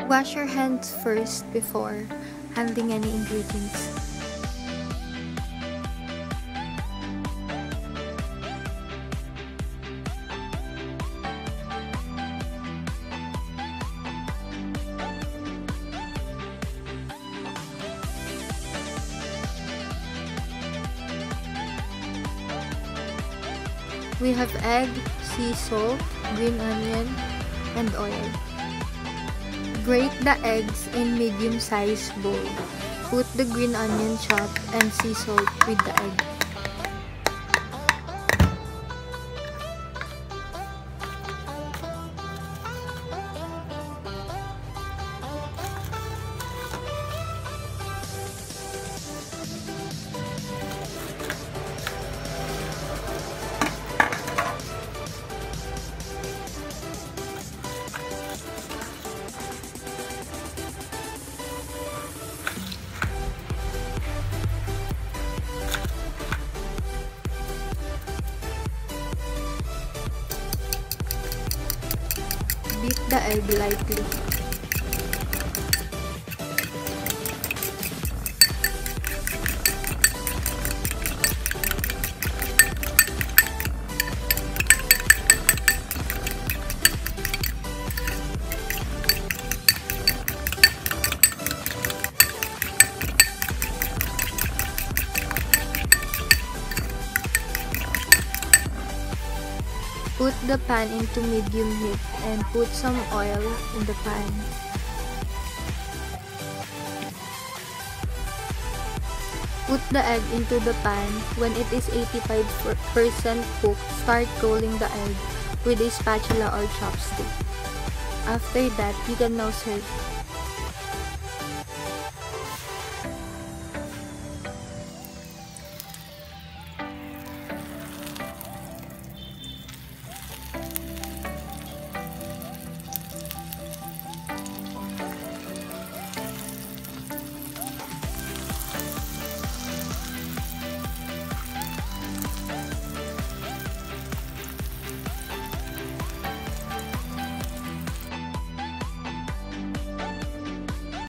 Wash your hands first before handling any ingredients. We have egg, sea salt, green onion, and oil. Grate the eggs in medium-sized bowl. Put the green onion chopped and sea salt with the egg. Beat the egg lightly. Put the pan into medium heat and put some oil in the pan. Put the egg into the pan. When it is 85% cooked, start rolling the egg with a spatula or chopstick. After that, you can now serve.